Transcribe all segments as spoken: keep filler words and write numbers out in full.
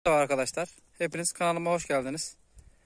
Merhaba arkadaşlar. Hepiniz kanalıma hoş geldiniz.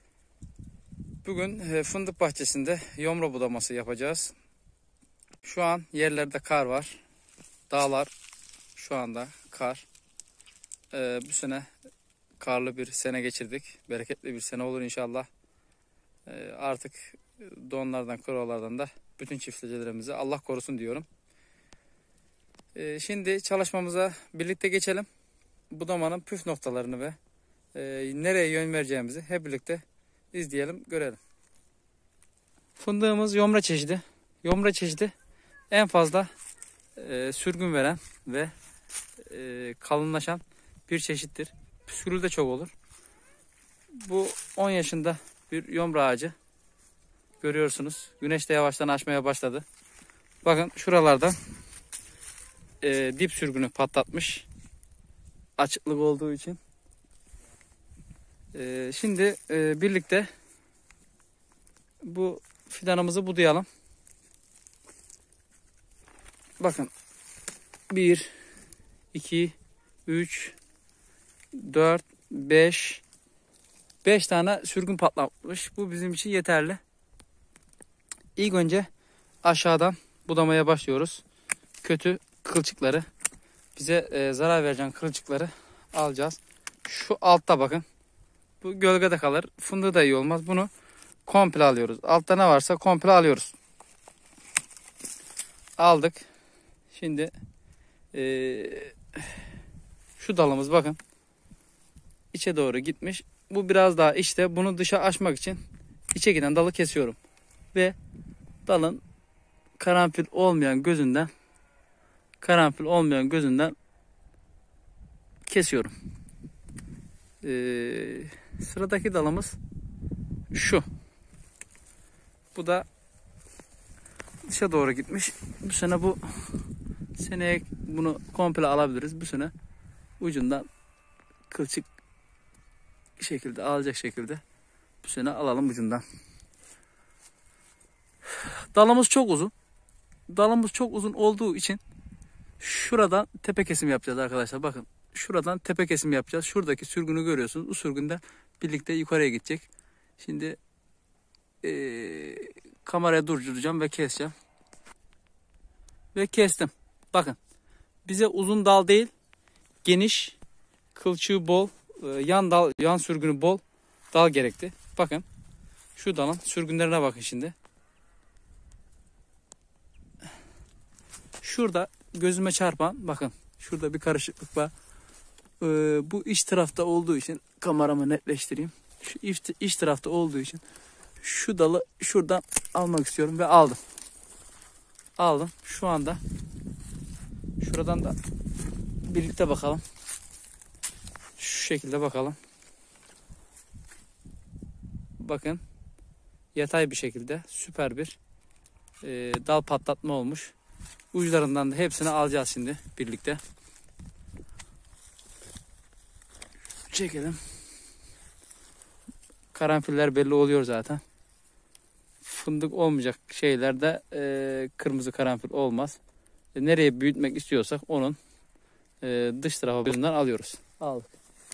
Bugün fındık bahçesinde yomra budaması yapacağız. Şu an yerlerde kar var. Dağlar şu anda kar. Ee, bu sene karlı bir sene geçirdik. Bereketli bir sene olur inşallah. Ee, artık donlardan, korolardan da bütün çiftçilerimizi Allah korusun diyorum. Ee, şimdi çalışmamıza birlikte geçelim. Budamanın püf noktalarını ve e, nereye yön vereceğimizi hep birlikte izleyelim, görelim. Fındığımız yomra çeşidi. Yomra çeşidi en fazla e, sürgün veren ve e, kalınlaşan bir çeşittir. Püskülü de çok olur. Bu on yaşında bir yomra ağacı. Görüyorsunuz. Güneş de yavaştan açmaya başladı. Bakın şuralardan e, dip sürgünü patlatmış. Açıklık olduğu için. E, şimdi e, birlikte bu fidanımızı budayalım. Bakın bir, iki, üç, dört, beş, beş tane sürgün patlamış. Bu bizim için yeterli. İlk önce aşağıdan budamaya başlıyoruz. Kötü kılçıkları, bize e, zarar verecek kılçıkları alacağız. Şu altta bakın. Bu gölgede kalır. Fındığı da iyi olmaz. Bunu komple alıyoruz. Altta ne varsa komple alıyoruz. Aldık. Şimdi e, şu dalımız bakın. İçe doğru gitmiş. Bu biraz daha işte, bunu dışa açmak için içe giden dalı kesiyorum. Ve dalın karanfil olmayan gözünden karanfil olmayan gözünden kesiyorum. Ee, sıradaki dalımız şu. Bu da dışa doğru gitmiş. Bu sene bu seneye bunu komple alabiliriz. Bu sene ucundan kılçık şekilde alacak şekilde bu sene alalım ucundan. Dalımız çok uzun. Dalımız çok uzun olduğu için şuradan tepe kesim yapacağız arkadaşlar. Bakın şuradan tepe kesim yapacağız. Şuradaki sürgünü görüyorsunuz. Bu sürgünde birlikte yukarıya gidecek. Şimdi ee, kameraya durduracağım ve keseceğim. Ve kestim. Bakın bize uzun dal değil, geniş, kılçığı bol, yan dal, yan sürgünü bol dal gerekti. Bakın şu dalın sürgünlerine bakın şimdi. Şurada gözüme çarpan, bakın şurada bir karışıklık var. Ee, bu iç tarafta olduğu için kameramı netleştireyim. Şu iç, iç tarafta olduğu için şu dalı şuradan almak istiyorum ve aldım. Aldım. Şu anda şuradan da birlikte bakalım. Şu şekilde bakalım. Bakın yatay bir şekilde süper bir e, dal patlatma olmuş. Uçlarından da hepsini alacağız şimdi birlikte. Çekelim. Karanfiller belli oluyor zaten. Fındık olmayacak şeylerde e, kırmızı karanfil olmaz. E, nereye büyütmek istiyorsak onun e, dış tarafından alıyoruz. Aldık.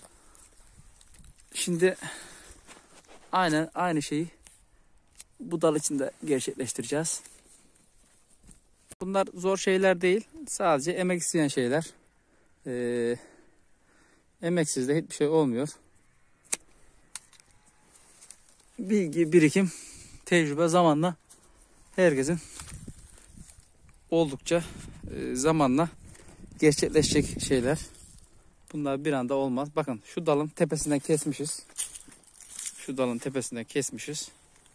Şimdi aynen aynı şeyi bu dal için de gerçekleştireceğiz. Bunlar zor şeyler değil. Sadece emek isteyen şeyler. Ee, emeksiz de hiçbir şey olmuyor. Bilgi, birikim, tecrübe zamanla herkesin oldukça e, zamanla gerçekleşecek şeyler. Bunlar bir anda olmaz. Bakın şu dalın tepesinden kesmişiz. Şu dalın tepesinden kesmişiz.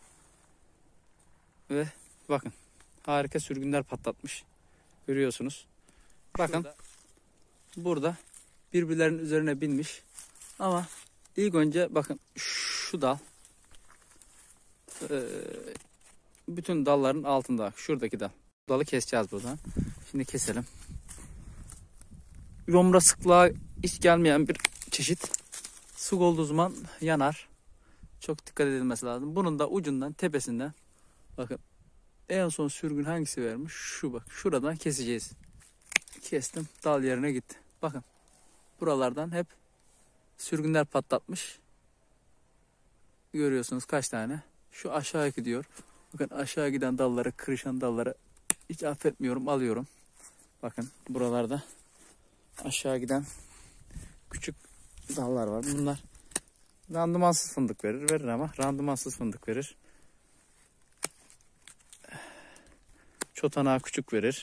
Ve bakın harika sürgünler patlatmış. Görüyorsunuz. Bakın şurada, burada birbirlerinin üzerine binmiş. Ama ilk önce bakın şu dal e, bütün dalların altında. Şuradaki dal. Dalı keseceğiz buradan. Şimdi keselim. Yomra sıklığa hiç gelmeyen bir çeşit. Sık olduğu zaman yanar. Çok dikkat edilmesi lazım. Bunun da ucundan, tepesinden bakın en son sürgün hangisi vermiş? Şu bak. Şuradan keseceğiz. Kestim. Dal yerine gitti. Bakın. Buralardan hep sürgünler patlatmış. Görüyorsunuz kaç tane. Şu aşağı gidiyor. Bakın aşağı giden dalları, kırışan dalları hiç affetmiyorum, alıyorum. Bakın buralarda aşağı giden küçük dallar var. Bunlar randımansız fındık verir, verir ama randımansız fındık verir. Çotanağı küçük verir.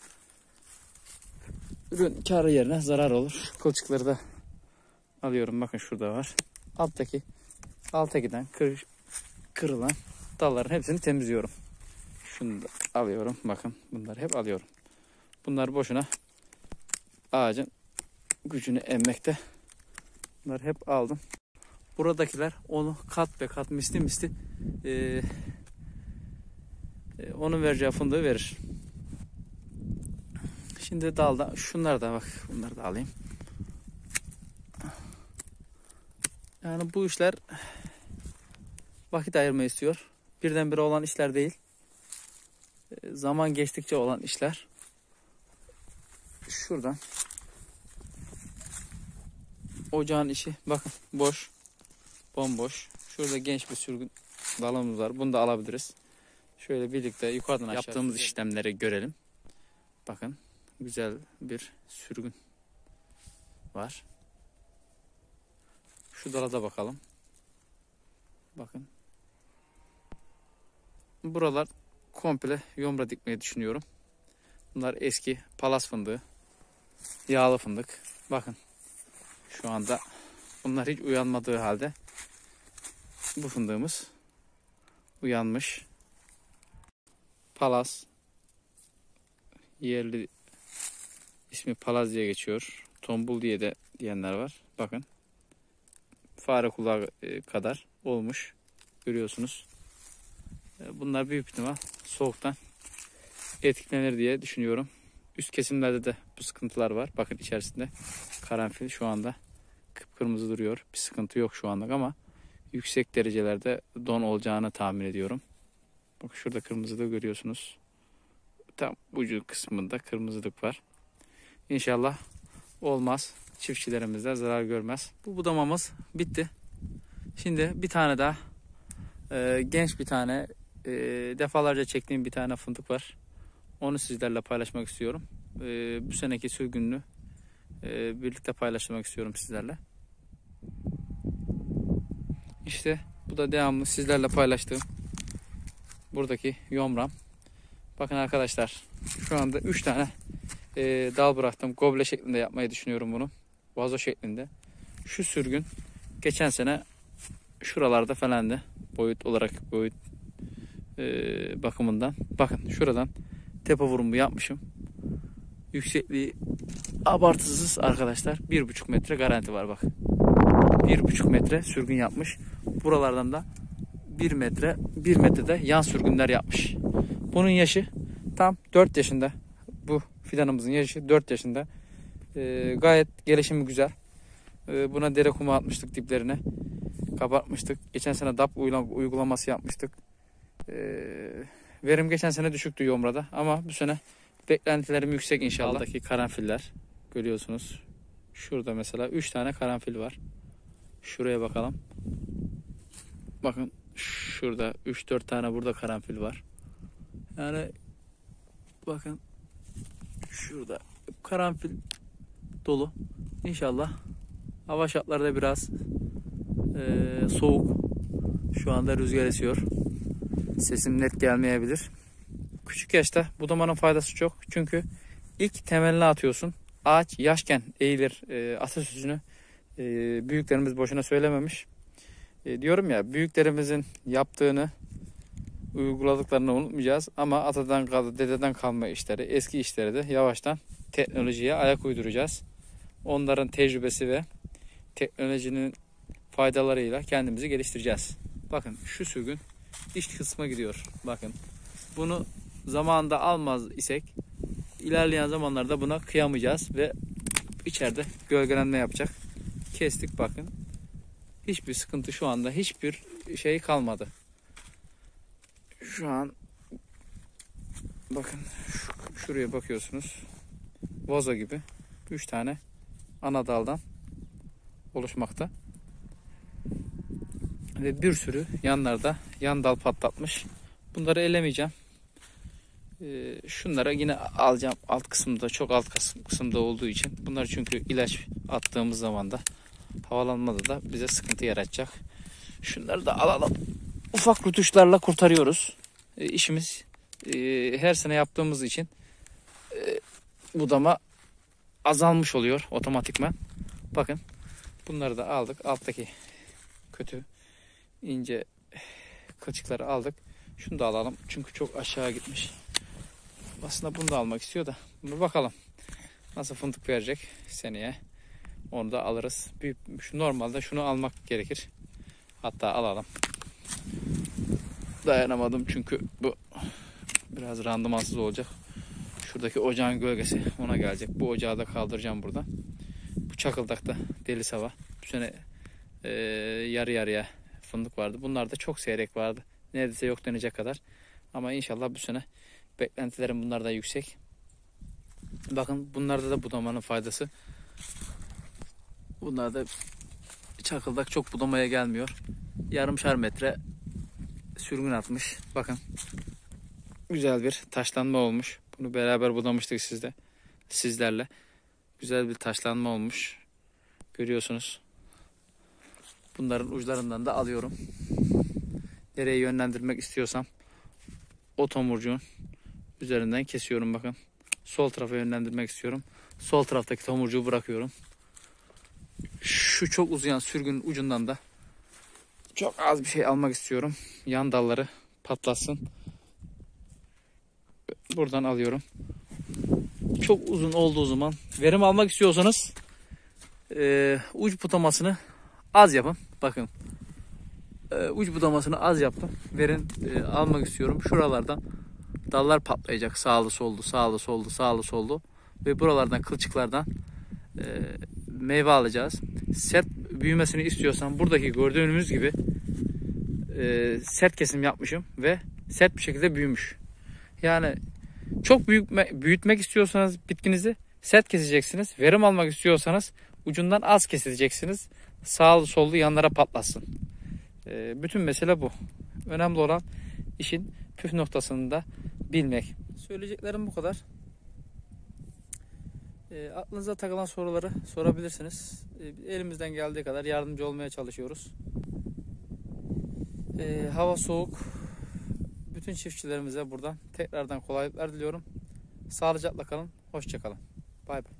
Ürün karı yerine zarar olur. Şu kılçıkları da alıyorum. Bakın şurada var. Alttaki alta giden kır, kırılan dalların hepsini temizliyorum. Şunu da alıyorum. Bakın bunları hep alıyorum. Bunlar boşuna ağacın gücünü emmekte. Bunları hep aldım. Buradakiler onu kat be kat misli misli e, e, onun vereceği fındığı verir. Şimdi dalda şunlar da bak, bunları da alayım. Yani bu işler vakit ayırma istiyor. Birdenbire olan işler değil. E, zaman geçtikçe olan işler. Şuradan ocağın içi bakın boş, bomboş. Şurada genç bir sürgün dalımız var. Bunu da alabiliriz. Şöyle birlikte yukarıdan aşağı yaptığımız işlemleri görelim. Bakın güzel bir sürgün var. Şu dala da bakalım. Bakın. Buralar komple yomra dikmeyi düşünüyorum. Bunlar eski palas fındığı. Yağlı fındık. Bakın. Şu anda bunlar hiç uyanmadığı halde bu fındığımız uyanmış. Palas. Yerli ismi palaz diye geçiyor. Tombul diye de diyenler var. Bakın. Fare kulağı kadar olmuş. Görüyorsunuz. Bunlar büyük ihtimal soğuktan etkilenir diye düşünüyorum. Üst kesimlerde de bu sıkıntılar var. Bakın içerisinde karanfil şu anda kıpkırmızı duruyor. Bir sıkıntı yok şu anlık ama yüksek derecelerde don olacağını tahmin ediyorum. Bak şurada kırmızılığı görüyorsunuz. Tam ucu kısmında kırmızılık var. İnşallah olmaz. Çiftçilerimiz de zarar görmez. Bu budamamız bitti. Şimdi bir tane daha e, genç bir tane e, defalarca çektiğim bir tane fındık var. Onu sizlerle paylaşmak istiyorum. E, bu seneki sürgününü e, birlikte paylaşmak istiyorum sizlerle. İşte bu da devamlı sizlerle paylaştığım buradaki yomram. Bakın arkadaşlar şu anda üç tane e, dal bıraktım. Goble şeklinde yapmayı düşünüyorum bunu. Vazo şeklinde. Şu sürgün geçen sene şuralarda falandı. Boyut olarak boyut e, bakımından. Bakın şuradan tepe vurumu yapmışım. Yüksekliği abartısız arkadaşlar. bir buçuk metre garanti var bak. bir buçuk metre sürgün yapmış. Buralardan da bir metre bir metrede yan sürgünler yapmış. Bunun yaşı tam dört yaşında. Bu fidanımızın yaşı dört yaşında. Ee, gayet gelişimi güzel. Ee, buna dere kumu atmıştık diplerine. Kapatmıştık. Geçen sene D A P uygulaması yapmıştık. Ee, verim geçen sene düşüktü yomrada ama bu sene beklentilerim yüksek inşallah. Daldaki karanfiller görüyorsunuz. Şurada mesela üç tane karanfil var. Şuraya bakalım. Bakın şurada üç dört tane burada karanfil var. Yani bakın şurada karanfil dolu. İnşallah hava şartları da biraz e, soğuk. Şu anda rüzgar esiyor. Sesim net gelmeyebilir. Küçük yaşta budamanın faydası çok. Çünkü ilk temelini atıyorsun. Ağaç yaşken eğilir e, atasözünü e, büyüklerimiz boşuna söylememiş. E, diyorum ya büyüklerimizin yaptığını uyguladıklarını unutmayacağız. Ama atadan kaldı, dededen kalma işleri, eski işleri de yavaştan teknolojiye ayak uyduracağız. Onların tecrübesi ve teknolojinin faydalarıyla kendimizi geliştireceğiz. Bakın şu sürgün iç kısma gidiyor. Bakın bunu zamanında almaz isek ilerleyen zamanlarda buna kıyamayacağız ve içeride gölgelenme yapacak. Kestik bakın. Hiçbir sıkıntı şu anda hiçbir şey kalmadı. Şu an bakın şuraya bakıyorsunuz. Vazo gibi üç tane ana daldan oluşmakta. Ve bir sürü yanlarda yan dal patlatmış. Bunları elemeyeceğim. Ee, şunlara yine alacağım alt kısımda, çok alt kısım, kısımda olduğu için. Bunlar çünkü ilaç attığımız zaman da havalanmada da bize sıkıntı yaratacak. Şunları da alalım. Ufak rutuşlarla kurtarıyoruz. E, işimiz e, her sene yaptığımız için e, budama azalmış oluyor otomatikman. Bakın bunları da aldık. Alttaki kötü ince kılçıkları aldık. Şunu da alalım. Çünkü çok aşağı gitmiş. Aslında bunu da almak istiyor da. Bir bakalım. Nasıl fındık verecek seneye. Onu da alırız. Büyük, şu normalde şunu almak gerekir. Hatta alalım. Dayanamadım çünkü bu biraz randımansız olacak. Şuradaki ocağın gölgesi ona gelecek. Bu ocağı da kaldıracağım buradan. Bu çakıldakta deli sava. Bu sene e, yarı yarıya fındık vardı. Bunlar da çok seyrek vardı. Neredeyse yok denecek kadar. Ama inşallah bu sene beklentilerim bunlar da yüksek. Bakın bunlarda da budamanın faydası. Bunlarda çakıldak çok budamaya gelmiyor. Yarımşar metre sürgün atmış. Bakın. Güzel bir taşlanma olmuş. Bunu beraber budamıştık sizde. Sizlerle. Güzel bir taşlanma olmuş. Görüyorsunuz. Bunların uçlarından da alıyorum. Nereye yönlendirmek istiyorsam o tomurcuğun üzerinden kesiyorum bakın. Sol tarafa yönlendirmek istiyorum. Sol taraftaki tomurcuğu bırakıyorum. Şu çok uzayan sürgünün ucundan da çok az bir şey almak istiyorum. Yan dalları patlasın. Buradan alıyorum. Çok uzun olduğu zaman verim almak istiyorsanız e, uç budamasını az yapın. Bakın. E, uç budamasını az yaptım. Verim e, almak istiyorum. Şuralardan dallar patlayacak. Sağlı sollu, sağlı sollu, sağlı sollu. Ve buralardan kılçıklardan e, meyve alacağız. Sert büyümesini istiyorsan buradaki gördüğünüz gibi e, sert kesim yapmışım ve sert bir şekilde büyümüş. Yani çok büyütme, büyütmek istiyorsanız bitkinizi sert keseceksiniz. Verim almak istiyorsanız ucundan az keseceksiniz. Sağlı sollu yanlara patlasın. E, bütün mesele bu. Önemli olan işin püf noktasını da bilmek. Söyleyeceklerim bu kadar. E, aklınıza takılan soruları sorabilirsiniz. E, elimizden geldiği kadar yardımcı olmaya çalışıyoruz. E, hava soğuk. Bütün çiftçilerimize buradan tekrardan kolaylıklar diliyorum. Sağlıcakla kalın. Hoşça kalın. Bay bay.